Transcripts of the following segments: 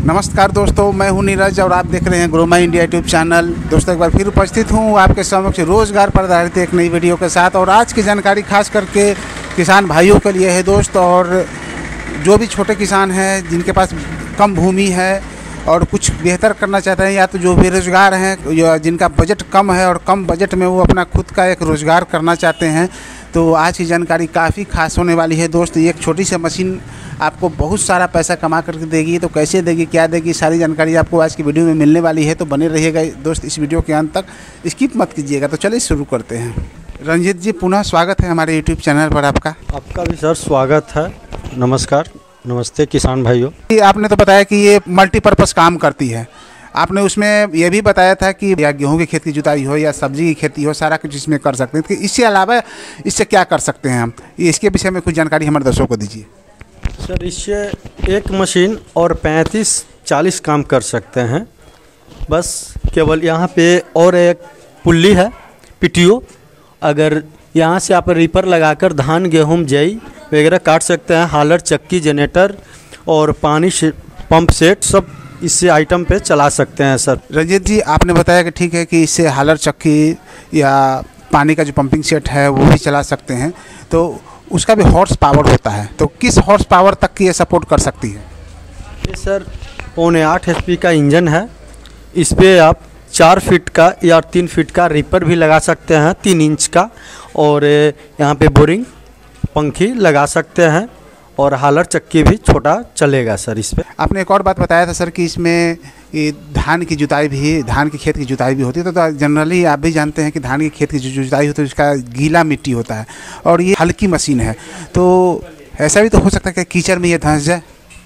नमस्कार दोस्तों, मैं हूं नीरज और आप देख रहे हैं grow my India YouTube channel. दोस्तों एक बार फिर उपस्थित हूं आपके समक्ष रोज़गार पर आधारित एक नई वीडियो के साथ। और आज की जानकारी खास करके किसान भाइयों के लिए है दोस्त, और जो भी छोटे किसान हैं जिनके पास कम भूमि है और कुछ बेहतर करना चाहते हैं, या तो जो बेरोज़गार हैं या जिनका बजट कम है और कम बजट में वो अपना खुद का एक रोज़गार करना चाहते हैं, तो आज की जानकारी काफ़ी खास होने वाली है दोस्त। एक छोटी सी मशीन आपको बहुत सारा पैसा कमा करके देगी, तो कैसे देगी, क्या देगी, सारी जानकारी आपको आज की वीडियो में मिलने वाली है। तो बने रहिएगा दोस्त इस वीडियो के अंत तक, स्किप मत कीजिएगा। तो चलिए शुरू करते हैं। रंजीत जी, पुनः स्वागत है हमारे यूट्यूब चैनल पर आपका। आपका भी सर स्वागत है। नमस्कार, नमस्ते किसान भाइयों। आपने तो बताया कि ये मल्टीपर्पज़ काम करती है। आपने उसमें यह भी बताया था कि या गेहूं की खेत की जुताई हो या सब्जी की खेती हो, सारा कुछ इसमें कर सकते हैं। तो इससे अलावा इससे क्या कर सकते हैं हम, इसके विषय में कुछ जानकारी हमारे दर्शकों को दीजिए। सर इससे एक मशीन और 35-40 काम कर सकते हैं। बस केवल यहाँ पे और एक पुल्ली है पीटीओ। अगर यहाँ से आप रीपर लगाकर धान गेहूं जई वगैरह काट सकते हैं। हालर, चक्की, जनरेटर और पानी पंप सेट सब इससे आइटम पे चला सकते हैं सर। रंजीत जी, आपने बताया कि ठीक है कि इससे हालर, चक्की या पानी का जो पंपिंग सेट है वो भी चला सकते हैं, तो उसका भी हॉर्स पावर होता है। तो किस हॉर्स पावर तक की ये सपोर्ट कर सकती है? ये सर 8.5 HP का इंजन है। इस पर आप 4 फीट का या 3 फीट का रीपर भी लगा सकते हैं, 3 इंच का। और यहाँ पे बोरिंग पंखी लगा सकते हैं और हालर चक्की भी छोटा चलेगा सर इस पर। आपने एक और बात बताया था सर कि इसमें ये धान की जुताई भी, धान की खेत की जुताई भी होती है। तो जनरली आप भी जानते हैं कि धान की खेत की जो जुताई होती है उसका गीला मिट्टी होता है और ये हल्की मशीन है, तो ऐसा भी तो हो सकता है कि कीचड़ में ये धंस जाए।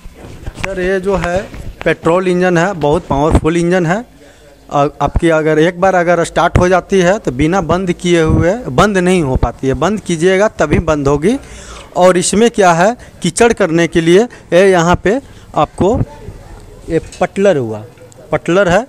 सर ये जो है पेट्रोल इंजन है, बहुत पावरफुल इंजन है। आपकी अगर एक बार अगर स्टार्ट हो जाती है तो बिना बंद किए हुए बंद नहीं हो पाती है। बंद कीजिएगा तभी बंद होगी। और इसमें क्या है, कीचड़ करने के लिए ये यहाँ पे आपको ये पटलर है।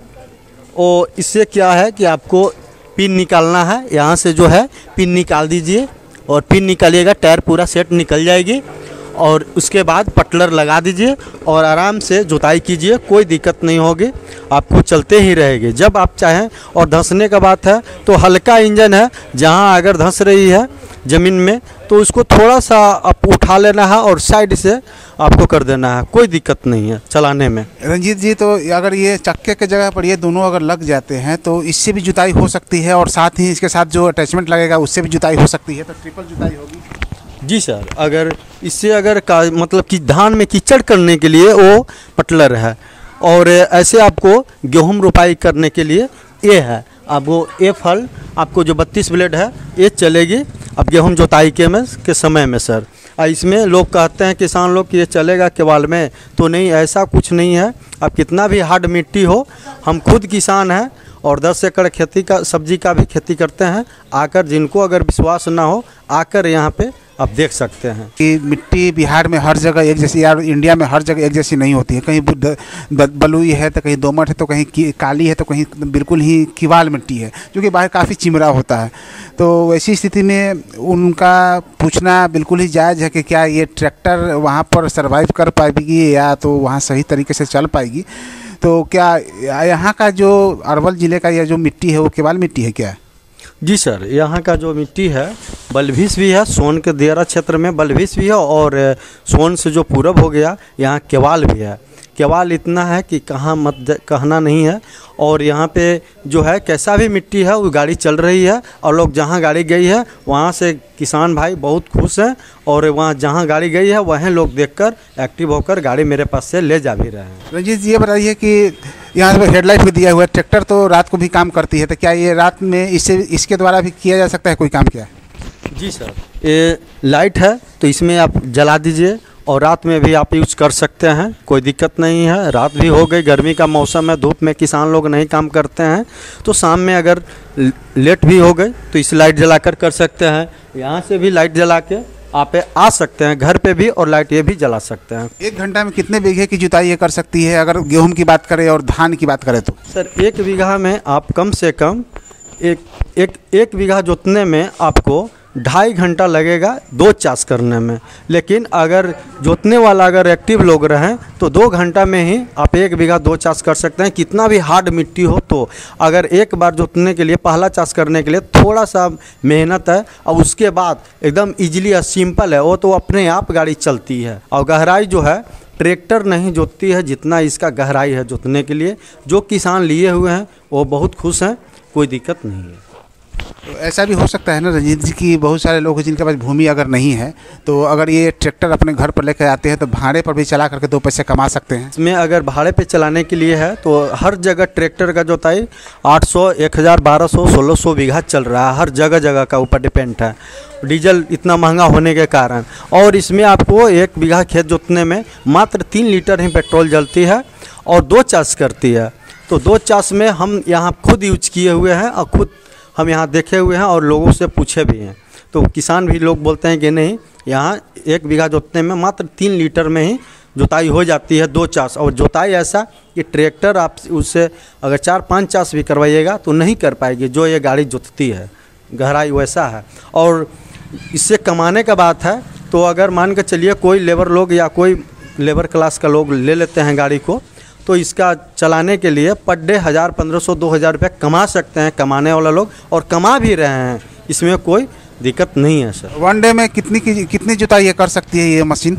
और इससे क्या है कि आपको पिन निकालना है। यहाँ से जो है पिन निकाल दीजिए और पिन निकालिएगा, टायर पूरा सेट निकल जाएगी। और उसके बाद पटलर लगा दीजिए और आराम से जुताई कीजिए, कोई दिक्कत नहीं होगी, आपको चलते ही रहेगी जब आप चाहें। और धंसने का बात है तो हल्का इंजन है, जहां अगर धंस रही है ज़मीन में तो उसको थोड़ा सा आप उठा लेना है और साइड से आपको कर देना है, कोई दिक्कत नहीं है चलाने में। रंजीत जी, तो अगर ये चक्के के जगह पर ये दोनों अगर लग जाते हैं तो इससे भी जुताई हो सकती है, और साथ ही इसके साथ जो अटैचमेंट लगेगा उससे भी जुताई हो सकती है, तो ट्रिपल जुताई होगी। जी सर, अगर इससे अगर का मतलब कि धान में कीचड़ करने के लिए वो पटलर है, और ऐसे आपको गेहूं रोपाई करने के लिए ये है। आपको ये फल आपको जो 32 ब्लेड है ये चलेगी अब गेहूं जोताई के समय में सर। इसमें लोग कहते हैं किसान लोग कि ये चलेगा केवाल में, तो नहीं, ऐसा कुछ नहीं है। आप कितना भी हार्ड मिट्टी हो, हम खुद किसान हैं और 10 एकड़ खेती का सब्जी का भी खेती करते हैं। आकर जिनको अगर विश्वास ना हो, आकर यहाँ पे आप देख सकते हैं कि मिट्टी बिहार में हर जगह एक जैसी, यार इंडिया में हर जगह एक जैसी नहीं होती है। कहीं बलुई है तो कहीं दोमट है, तो कहीं काली है, तो कहीं बिल्कुल ही किवाल मिट्टी है, जो कि बाहर काफ़ी चिमरा होता है। तो ऐसी स्थिति में उनका पूछना बिल्कुल ही जायज़ है कि क्या ये ट्रैक्टर वहाँ पर सर्वाइव कर पाएगी या तो वहाँ सही तरीके से चल पाएगी। तो क्या यहाँ का जो अरवल ज़िले का यह जो मिट्टी है वो केवाल मिट्टी है क्या? जी सर, यहाँ का जो मिट्टी है बलभीस भी है, सोन के दियारा क्षेत्र में बलभीस भी है, और सोन से जो पूरब हो गया यहाँ केवाल भी है। केवाल इतना है कि कहाँ मत कहना नहीं है। और यहाँ पे जो है कैसा भी मिट्टी है वो गाड़ी चल रही है, और लोग जहाँ गाड़ी गई है वहाँ से किसान भाई बहुत खुश हैं, और वहाँ जहाँ गाड़ी गई है वहीं लोग देखकर एक्टिव होकर गाड़ी मेरे पास से ले जा भी रहे हैं। रंजीत जी, ये बताइए कि यहाँ पर हेडलाइट भी दिया हुआ है, ट्रैक्टर तो रात को भी काम करती है, तो क्या ये रात में इसके द्वारा भी किया जा सकता है कोई काम क्या? जी सर, ये लाइट है तो इसमें आप जला दीजिए और रात में भी आप यूज कर सकते हैं, कोई दिक्कत नहीं है। रात भी हो गई, गर्मी का मौसम है, धूप में किसान लोग नहीं काम करते हैं, तो शाम में अगर लेट भी हो गई तो इस लाइट जलाकर कर सकते हैं। यहाँ से भी लाइट जला के आप आ सकते हैं घर पे भी, और लाइट ये भी जला सकते हैं। 1 घंटा में कितने बीघे की जुताई ये कर सकती है अगर गेहूं की बात करें और धान की बात करें तो? सर 1 बीघा में आप कम से कम एक बीघा जोतने में आपको 2.5 घंटा लगेगा 2 चास करने में। लेकिन अगर जोतने वाला अगर एक्टिव लोग रहें तो 2 घंटा में ही आप 1 बीघा 2 चास कर सकते हैं। कितना भी हार्ड मिट्टी हो तो अगर एक बार जोतने के लिए पहला चास करने के लिए थोड़ा सा मेहनत है और उसके बाद एकदम ईजिली सिंपल है, वो तो अपने आप गाड़ी चलती है। और गहराई जो है ट्रैक्टर नहीं जोतती है जितना इसका गहराई है जोतने के लिए। जो किसान लिए हुए हैं वो बहुत खुश हैं, कोई दिक्कत नहीं है। तो ऐसा भी हो सकता है ना रंजीत जी कि बहुत सारे लोग जिनके पास भूमि अगर नहीं है तो अगर ये ट्रैक्टर अपने घर पर लेकर आते हैं तो भाड़े पर भी चला करके 2 पैसे कमा सकते हैं। इसमें अगर भाड़े पे चलाने के लिए है तो हर जगह ट्रैक्टर का जोताई 800, 1000, 1200, 1600 बीघा चल रहा है। हर जगह जगह का ऊपर डिपेंड है, डीजल इतना महंगा होने के कारण। और इसमें आपको 1 बीघा खेत जोतने में मात्र 3 लीटर ही पेट्रोल जलती है और 2 चास करती है। तो 2 चास में हम यहाँ खुद यूज किए हुए हैं और खुद हम यहाँ देखे हुए हैं और लोगों से पूछे भी हैं। तो किसान भी लोग बोलते हैं कि नहीं, यहाँ 1 बीघा जोतने में मात्र 3 लीटर में ही जोताई हो जाती है 2 चास। और जोताई ऐसा कि ट्रैक्टर आप उससे अगर 4-5 चास भी करवाइएगा तो नहीं कर पाएगी जो ये गाड़ी जोतती है। गहराई वैसा है। और इससे कमाने का बात है तो अगर मान के चलिए कोई लेबर लोग या कोई लेबर क्लास का लोग ले लेते हैं गाड़ी को, तो इसका चलाने के लिए पर डे 1000, 1500, 2000 रुपये कमा सकते हैं कमाने वाला लोग, और कमा भी रहे हैं। इसमें कोई दिक्कत नहीं है सर। 1 डे में कितनी जुताई ये कर सकती है ये मशीन?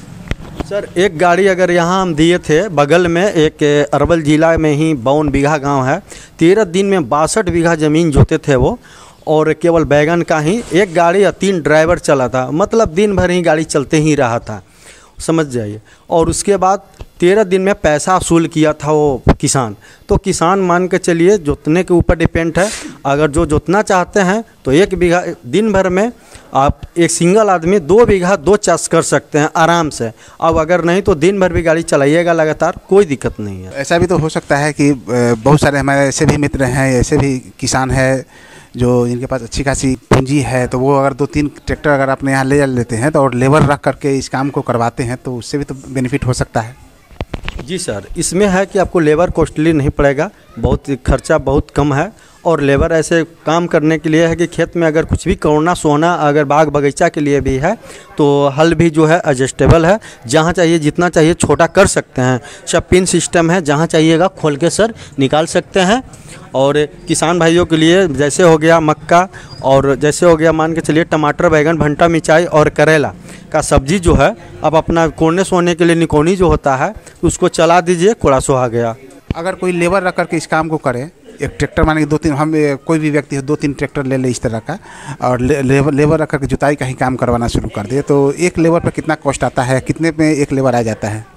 सर एक गाड़ी अगर यहाँ हम दिए थे बगल में, एक अरवल ज़िला में ही 52 बीघा गांव है, 13 दिन में 62 बीघा ज़मीन जोते थे वो, और केवल बैगन का ही 1 गाड़ी या 3 ड्राइवर चला था। मतलब दिन भर ही गाड़ी चलते ही रहा था, समझ जाइए। और उसके बाद 13 दिन में पैसा वसूल किया था वो किसान। तो किसान मान के चलिए जोतने के ऊपर डिपेंड है। अगर जो जोतना चाहते हैं तो 1 बीघा दिन भर में आप एक सिंगल आदमी 2 बीघा 2 चास कर सकते हैं आराम से। अब अगर नहीं तो दिन भर भी गाड़ी चलाइएगा लगातार, कोई दिक्कत नहीं है। ऐसा भी तो हो सकता है कि बहुत सारे हमारे ऐसे भी मित्र हैं, ऐसे भी किसान हैं जो इनके पास अच्छी खासी पूंजी है, तो वो अगर 2-3 ट्रैक्टर अगर अपने यहाँ ले लेते हैं तो और लेबर रख करके इस काम को करवाते हैं तो उससे भी तो बेनिफिट हो सकता है। जी सर, इसमें है कि आपको लेबर कॉस्टली नहीं पड़ेगा, बहुत खर्चा बहुत कम है। और लेबर ऐसे काम करने के लिए है कि खेत में अगर कुछ भी कोना सोना अगर बाग बगीचा के लिए भी है तो हल भी जो है एडजस्टेबल है, जहाँ चाहिए जितना चाहिए छोटा कर सकते हैं। सब पिन सिस्टम है, जहाँ चाहिएगा खोल के सर निकाल सकते हैं। और किसान भाइयों के लिए जैसे हो गया मक्का, और जैसे हो गया मान के चलिए टमाटर, बैगन, भंटा, मिर्चाई और करेला का सब्जी जो है, अब अपना कोने सोने के लिए निकोनी जो होता है उसको चला दीजिए, कोड़ा सो आ गया। अगर कोई लेबर रख करके इस काम को करे, एक ट्रैक्टर माने 2-3, हम कोई भी व्यक्ति 2-3 ट्रैक्टर ले ले इस तरह का, और लेबर रख करके जुताई का ही काम करवाना शुरू कर दे, तो एक लेबर पर कितना कॉस्ट आता है, कितने में एक लेबर आ जाता है?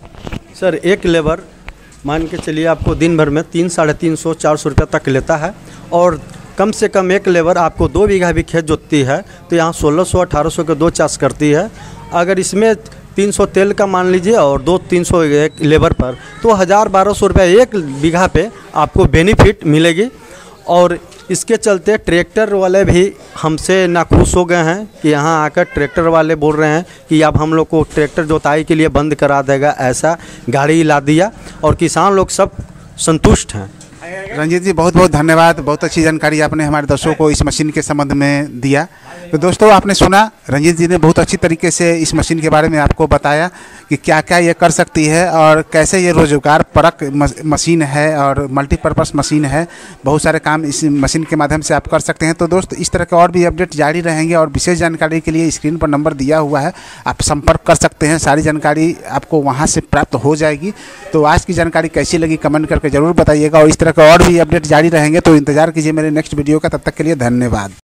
सर एक लेबर मान के चलिए आपको दिन भर में 300, 350, 400 रुपये तक लेता है। और कम से कम एक लेबर आपको 2 बीघा भी खेत जोतती है तो यहाँ 1600, 1800 के 2 चास करती है। अगर इसमें 300 तेल का मान लीजिए और 200-300 एक लेबर पर, तो 1000-1200 रुपये 1 बीघा पे आपको बेनिफिट मिलेगी। और इसके चलते ट्रैक्टर वाले भी हमसे नाखुश हो गए हैं कि यहाँ आकर ट्रैक्टर वाले बोल रहे हैं कि अब हम लोग को ट्रैक्टर जोताई के लिए बंद करा देगा, ऐसा गाड़ी ला दिया। और किसान लोग सब संतुष्ट हैं। रंजीत जी बहुत बहुत धन्यवाद, बहुत अच्छी जानकारी आपने हमारे दर्शकों को इस मशीन के संबंध में दिया। तो दोस्तों आपने सुना, रंजीत जी ने बहुत अच्छी तरीके से इस मशीन के बारे में आपको बताया कि क्या क्या ये कर सकती है और कैसे ये रोजगार परक मशीन है और मल्टीपर्पज़ मशीन है। बहुत सारे काम इस मशीन के माध्यम से आप कर सकते हैं। तो दोस्त इस तरह के और भी अपडेट जारी रहेंगे और विशेष जानकारी के लिए स्क्रीन पर नंबर दिया हुआ है, आप संपर्क कर सकते हैं, सारी जानकारी आपको वहाँ से प्राप्त हो जाएगी। तो आज की जानकारी कैसी लगी कमेंट करके ज़रूर बताइएगा, और इस तरह के और भी अपडेट जारी रहेंगे तो इंतजार कीजिए मेरे नेक्स्ट वीडियो का। तब तक के लिए धन्यवाद।